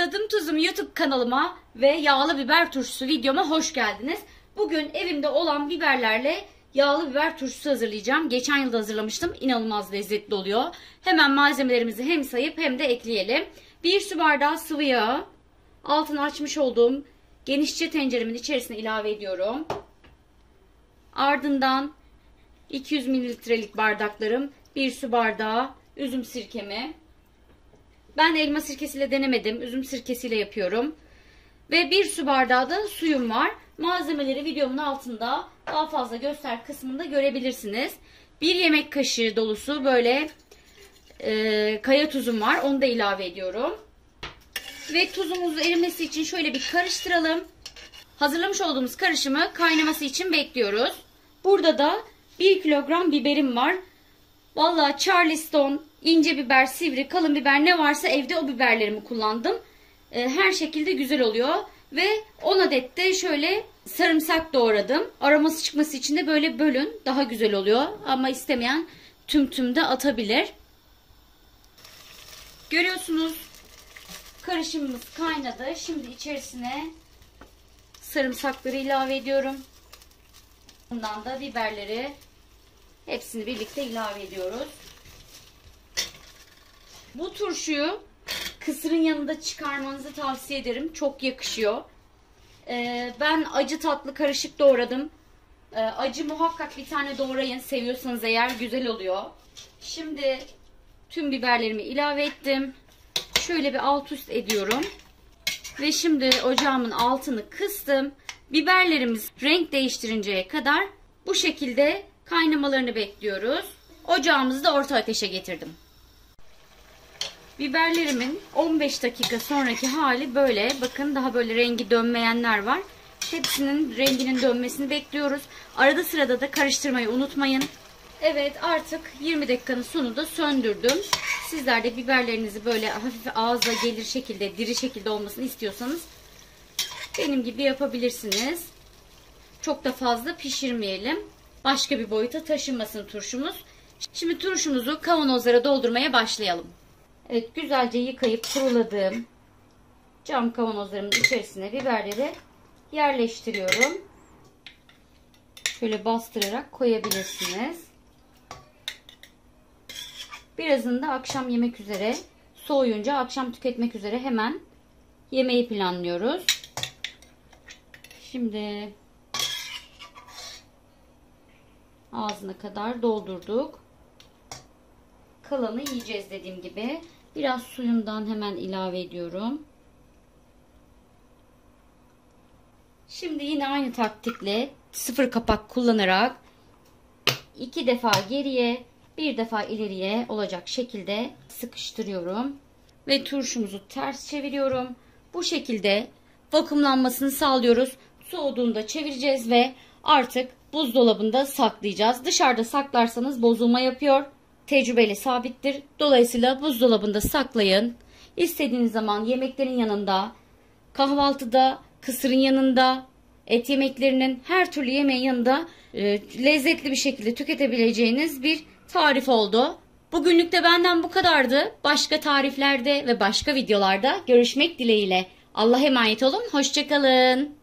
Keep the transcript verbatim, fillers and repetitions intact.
Tadım Tuzum YouTube kanalıma ve yağlı biber turşusu videoma hoş geldiniz. Bugün evimde olan biberlerle yağlı biber turşusu hazırlayacağım. Geçen yılda hazırlamıştım. İnanılmaz lezzetli oluyor. Hemen malzemelerimizi hem sayıp hem de ekleyelim. bir su bardağı sıvı yağı altını açmış olduğum genişçe tenceremin içerisine ilave ediyorum. Ardından iki yüz mililitrelik bardaklarım bir su bardağı üzüm sirkemi. Ben elma sirkesiyle denemedim. Üzüm sirkesiyle yapıyorum. Ve bir su bardağı da suyum var. Malzemeleri videomun altında daha fazla göster kısmında görebilirsiniz. Bir yemek kaşığı dolusu böyle e, kaya tuzum var. Onu da ilave ediyorum. Ve tuzumuzu erimesi için şöyle bir karıştıralım. Hazırlamış olduğumuz karışımı kaynaması için bekliyoruz. Burada da bir kilogram biberim var. Vallahi Charleston, ince biber, sivri, kalın biber ne varsa evde o biberlerimi kullandım. Her şekilde güzel oluyor. Ve on adet de şöyle sarımsak doğradım. Aroması çıkması için de böyle bölün. Daha güzel oluyor. Ama istemeyen tüm tüm de atabilir. Görüyorsunuz karışımımız kaynadı. Şimdi içerisine sarımsakları ilave ediyorum. Bundan da biberleri hepsini birlikte ilave ediyoruz. Bu turşuyu kısırın yanında çıkarmanızı tavsiye ederim. Çok yakışıyor. Ee, ben acı tatlı karışık doğradım. Ee, acı muhakkak bir tane doğrayın. Seviyorsanız eğer güzel oluyor. Şimdi tüm biberlerimi ilave ettim. Şöyle bir alt üst ediyorum. Ve şimdi ocağımın altını kıstım. Biberlerimiz renk değiştirinceye kadar bu şekilde kaynamalarını bekliyoruz. Ocağımızı da orta ateşe getirdim. Biberlerimin on beş dakika sonraki hali böyle. Bakın daha böyle rengi dönmeyenler var. Hepsinin renginin dönmesini bekliyoruz. Arada sırada da karıştırmayı unutmayın. Evet, artık yirmi dakikanın sonunda söndürdüm. Sizler de biberlerinizi böyle hafif ağza gelir şekilde, diri şekilde olmasını istiyorsanız benim gibi yapabilirsiniz. Çok da fazla pişirmeyelim. Başka bir boyuta taşınmasın turşumuz. Şimdi turşumuzu kavanozlara doldurmaya başlayalım. Evet, güzelce yıkayıp kuruladığım cam kavanozlarımın içerisine biberleri yerleştiriyorum. Şöyle bastırarak koyabilirsiniz. Birazını da akşam yemek üzere, soğuyunca akşam tüketmek üzere hemen yemeği planlıyoruz. Şimdi ağzına kadar doldurduk. Kalanı yiyeceğiz dediğim gibi. Biraz suyundan hemen ilave ediyorum. Şimdi yine aynı taktikle sıfır kapak kullanarak iki defa geriye, bir defa ileriye olacak şekilde sıkıştırıyorum. Ve turşumuzu ters çeviriyorum. Bu şekilde vakumlanmasını sağlıyoruz. Soğuduğunda çevireceğiz ve artık buzdolabında saklayacağız. Dışarıda saklarsanız bozulma yapıyor. Tecrübeyle sabittir. Dolayısıyla buzdolabında saklayın. İstediğiniz zaman yemeklerin yanında, kahvaltıda, kısırın yanında, et yemeklerinin her türlü yemeğin yanında e, lezzetli bir şekilde tüketebileceğiniz bir tarif oldu. Bugünlük de benden bu kadardı. Başka tariflerde ve başka videolarda görüşmek dileğiyle. Allah'a emanet olun. Hoşça kalın.